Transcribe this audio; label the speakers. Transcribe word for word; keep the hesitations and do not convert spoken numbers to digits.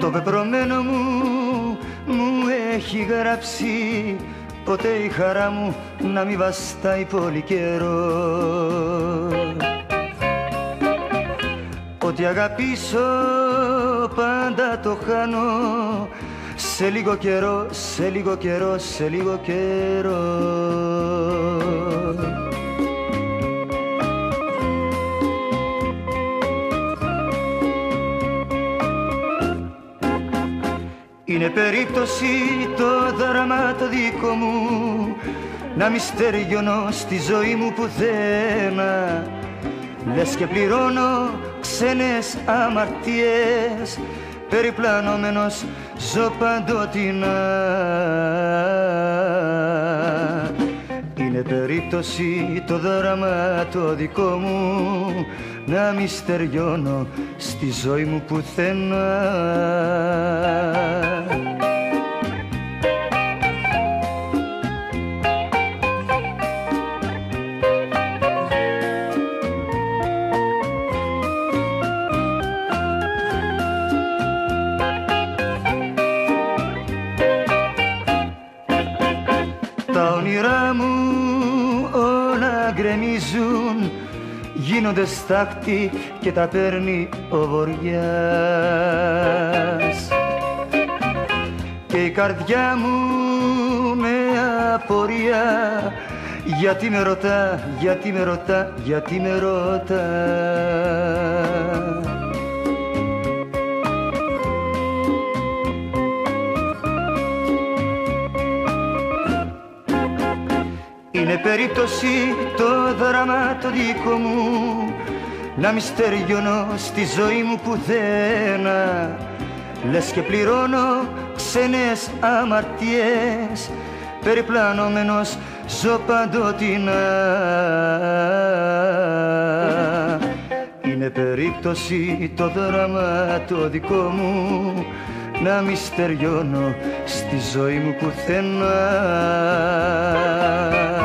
Speaker 1: Το πεπρωμένο μου μου έχει γράψει ποτέ η χαρά μου να μη βαστάει πολύ καιρό. Ό,τι αγαπήσω πάντα το χάνω σε λίγο καιρό, σε λίγο καιρό, σε λίγο καιρό. Είναι περίπτωση το δράμα το δικό μου να μη στεριώνω στη ζωή μου πουθένα. Λες και πληρώνω ξένες αμαρτίες, περιπλανωμένος ζω παντοτινά. Είναι περίπτωση το δράμα το δικό μου να μη στεριώνω στη ζωή μου πουθενά. Τα όνειρά μου όλα γκρεμίζουν, γίνονται στάχτη και τα παίρνει ο βοριάς. Και η καρδιά μου με απορία γιατί με ρωτά, γιατί με ρωτά, γιατί με ρωτά. Είναι περίπτωση το δράμα το δικό μου να μη στεριώνω στη ζωή μου πουθένα. Λες και πληρώνω ξένες αμαρτίες, περιπλανωμένος ζω παντοτινά. Είναι περίπτωση το δράμα το δικό μου να μη στεριώνω στη ζωή μου πουθενά.